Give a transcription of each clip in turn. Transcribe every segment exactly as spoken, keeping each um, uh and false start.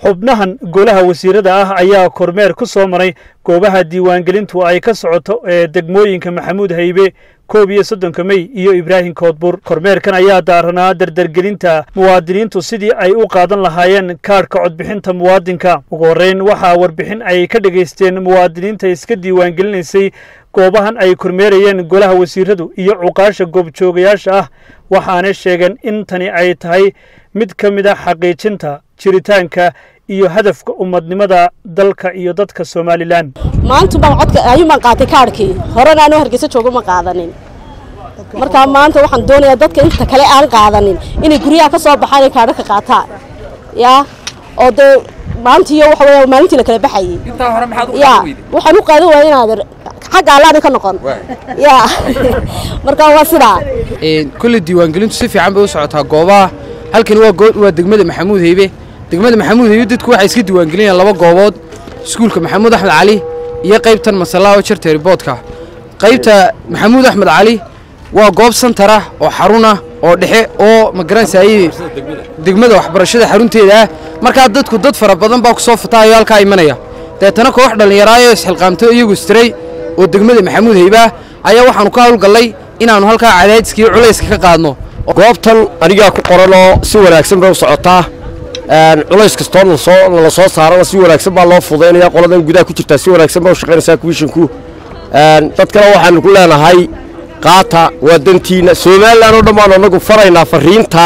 xubnahan golaha wasiirada ah ayaa kormeer ku soo maray goobaha diiwaangelintu ay ka socoto ee degmooyinka Maxamuud Haybe koob iyo soddonka May iyo Ibraahim Koodbur. Kormeerkan ayaa daaranaa dardargelinta muwaadiniintu sidii ay u qaadan lahaayeen kaarka codbixinta muwaadinka. Ugu horeyn waxaa warbixin ay ka dhageysteen muwaadiniinta iska diiwaangelinaysay goobahan ay kormeerayeen golaha wasiiradu iyo cuqaasha goobjoogayaasha ah, waxaana sheegeen in tani ay tahay mid ka mid ah xaqiijinta jiritaanka iyo hadafka ummadnimada dalka iyo dadka Soomaaliland. maanta baan codka ayuun qaatay kaarkii horena aanu Hargeysa joogo ma qaadanin, marka maanta waxaan doonayaa dadka inta kale aan qaadanin inay guriyaha ka soo baxaan kaarka qaataan ya oo de maanta iyo waxa weeye maalintii la kala baxayay inta hore maxaad u qaaday waxaan u qaaday waa inaad xaq Allaah ka noqon ya marka waa sida ee kulli diiwaangelintu si fiican bay u socotaa goobaha. halkan waa good waa degmada Maxamuud Haybe. degmada Maxamuud Haybe dadku waxay iska diiwaangelinayaan laba goobood, iskuulka Maxamuud Axmed Cali iyo qaybtan Masalaawo Charter Boardka. qaybta Maxamuud Axmed Cali waa goob santar ah oo xarun ah oo dhexe oo ma garanayay degmada waxbarashada xarunteeda. marka dadku dad fara badan baa ku soo fataayo halka imanaya, deetana koox dhalinyaraayo isxilqaamto iyagu istiray oo degmada Maxamuud Haybe ayaa waxaanu ka hawlgalay inaanu halka cadaadiskii culayska ka qaadno. goobtan aniga ku qoranoo si wanaagsan bay u socotaa, een culays kasta oo soo la soo saaro si wanaagsan baa loo fudeynaya. qoladan gudaha ku jirta si wanaagsan baa u shaqeynaysaa commissionku. een dadkana waxaan ku leenahay qaata wadantiina Soomaaliland oo dhammaan anagu faraynaa fariinta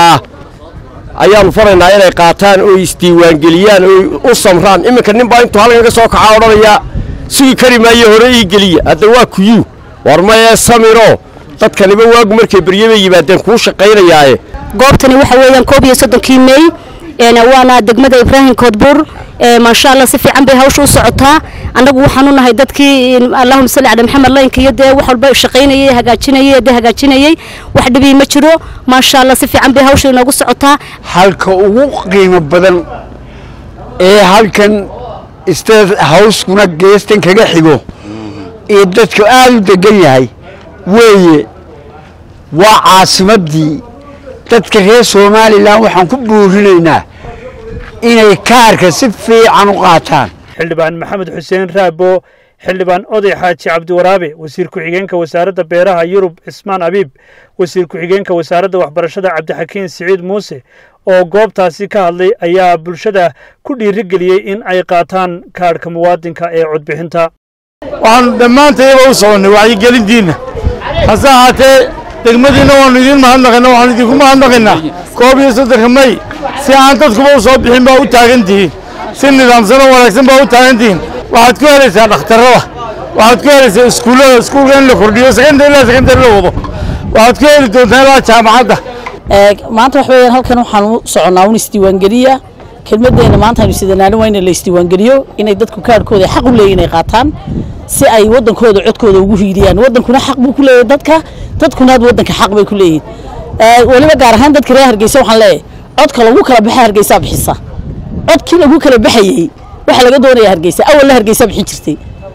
ayaanu faraynaa inay qaataan oo isdiiwaangeliyaan oo u samraan. iminka nin baa intuu halkan ka soo kaca odhanaya sugi kari maayo hore ii geliya hadda waa kuyu warmaya samiro dadkaniba waagu markay baryaba yimaadeen ku shaqeynayaaye. goobtani waxa weeyaan koob iyo soddonkii May ee waana degmada Ibraahim Koodbur. ee ma sha Allah si fiican bay hawshu u socotaa. anagu waxaan u nahay dadkii Allahumma salli ala Muhammad laynka iyo de wax walba shaqeynayay hagaajinayay de hagaajinayay wax dhibi ma jiro. ma sha Allah si fiican bay hawshu inagu socotaa. halka ugu qiimo badan ee halkan state house kuna geestan kaga xigo ee dadku aad u degan yahay weeye waa caasimadii dadka reer Soomaaliland. waxaan ku buurinaynaa inay kaarka si fiican u qaataan. xildhibaan Maxamed Xuseen Raabo, xildhibaan Oday Xaaji Cabdi Waraabe, wasiir ku-xigeenka wasaaradda beeraha Yurub Ismaan Abiib, wasiir ku-xigeenka wasaaradda waxbarashada Cabdixakiin Siciid Muuse oo goobtaasi ka hadlay ayaa bulshada ku dhiirigeliyay in ay qaataan kaarka muwaadinka ee codbixinta. waxaan dhammaanteeda u soconay wacyigelintiina hase ahaatee degmadiina waanu idin mahadnaqaynaa. waxaan idinku mahadnaqaynaa koob iyo soddonka May si aan dadkuba u soo bixin baa u taagan tihiin, si nidaamsan oo wanaagsan baa u taagan tihiin. waxaad ku helaysaa dhakhtarrada, waxaad ku helaysaa iskuullada, iskuulka in la kordhiyo secondary ilaa secondary la wado, waxaad ku heli doontaa ilaa jaamacadda. maanta wax weeyaan halkan waxaan u soconaa un isdiiwaangeliya. kelmadeena maanta aynu sidanaana waa in la isdiiwaangeliyo, inay dadku kaarkooda xaq u leeyihiin inay qaataan si ay wadankooda codkooda ugu hiiriyaan. wadankuna xaq buu ku leeyahay dadka, dadkuna wadanka xaq bay ku leeyihiin. ee waliba gaar ahaan dadka reer Hargeysa waxaan leeyahay codka lagu kala baxay Hargeysa bixisa. codkii lagu kala baxayay waxa laga doonayaa Hargeysa awal la Hargeysa bixin jirtay.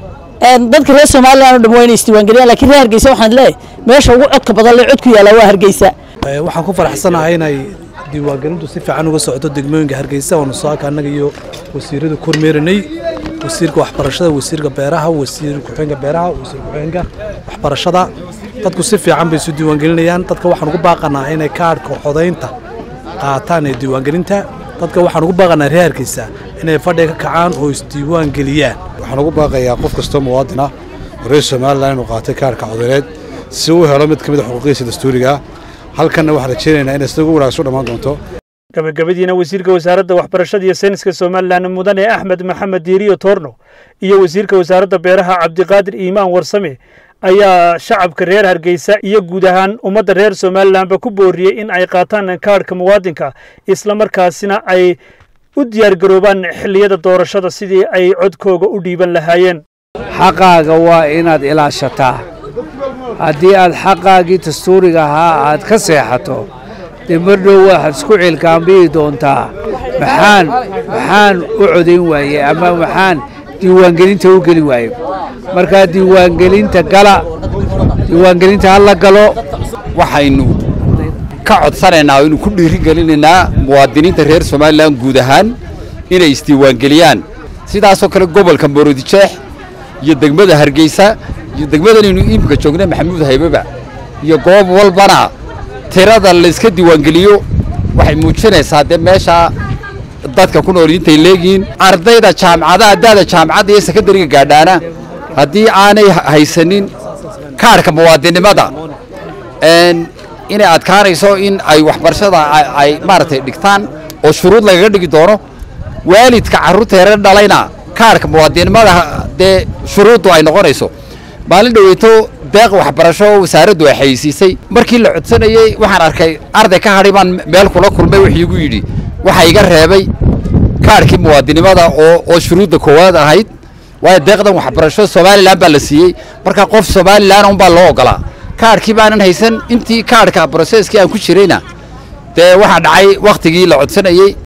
ee dadka reer Soomaaliland oo dhan waa inay isdiiwaangeliyaan, laakiin reer Hargeysa waxaan leeyahay meesha ugu codka badan leh codku yaala waa Hargeysa. waxaan ku faraxsanahay inay diiwaangelintu si fiican uga socoto degmooyinka Hargeysa. oo soo ka anaga iyo wasiirada kormeeranay, wasiirka waxbarashada, wasiirka beeraha, wasiir ku-xigeenka beeraha, wasiir ku-xigeenka waxbarashada. dadku si fiican bay isu diiwaangelinayaan. dadka waxaan ugu baaqanaa inay kaarka codaynta qaataan ee diiwaangelinta. dadka waxaan ugu baaqanaa reer Hargeysa inay fadhiga ka kacaan oo isdiiwaangeliyaan. waxaan ugu baaqayaa qof kasta muwaadin ah reer Soomaaliland inuu qaato kaarka codeyneed si uu helo mid ka mid ah xuquuqiisa dastuuriga. halkan waxaan rajaynaynaa in isagu wanaagsan u dhamaan doonto. gabagabadiina wasiirka wasaaradda waxbarashada iyo sayniska Soomaaliland mudane Axmed Maxamed Diiriyo Toorno iyo wasiirka wasaaradda beeraha Cabdiqaadir Iimaan Warsame ayaa shacabka reer Hargeysa iyo guud ahaan ummadda reer Soomaaliland ba ku booriyay in ay qaataan kaarka muwaadinka, isla markaasina ay u diyaar garoobaan xilliyada doorashada sidii ay codkooga u dhiiban lahaayeen. xaqaaga waa inaad ilaashataa. haddii aad xaqaagii dastuuriga ahaa aad ka seexato dee mardhow waxaad isku cilkaambiyi doontaa maxaan maxaan u codayn waaye ama maxaan diiwaangelinta u geli waaye. markaa diiwaangelinta gala, diiwaangelinta hala galo. waxaynu ka codsanaynaa oo inuu ku dhiirigelinaynaa muwaadiniinta reer Soomaaliland guud ahaan inay isdiiwaangeliyaan sidaasoo kale gobolka Maroodijeex iyo degmada Hargeysa iyo degmadan inuu iimka joognay Maxamuud Haybeba iyo goob walbana tirada la iska diiwaangeliyo waxay muujinaysaa de meesha dadka ku nool intay leegiin ardayda jaamacadaha daada jaamacadda iyo secondary gaadhaana haddii aanay haysanin kaarka muwaadinimada een inay adkaanayso in ay waxbarashada ay maartay dhigtaan oo shuruud lagaga dhigi doono waalidka carruurteena dhalayna kaarka muwaadinimada de shuruudu ay noqonayso maalin dhaweeto deeq waxbarasho wasaaraddu ay xayisiisay markii la codsanayay waxaan arkay arday ka hadhiban meel kula kulmay wixii igu yidhi waxa iga reebay kaarkii muwaadinimada oo oo shuruudda koowaad ahayd waa deeqdan waxbarasho Soomaaliland baa la siiyay marka qof Soomaaliland un baa loo ogolaa kaarkii baanan haysan intii kaarka processkii aan ku jirayna de waxa dhacay waqtigii la codsanayay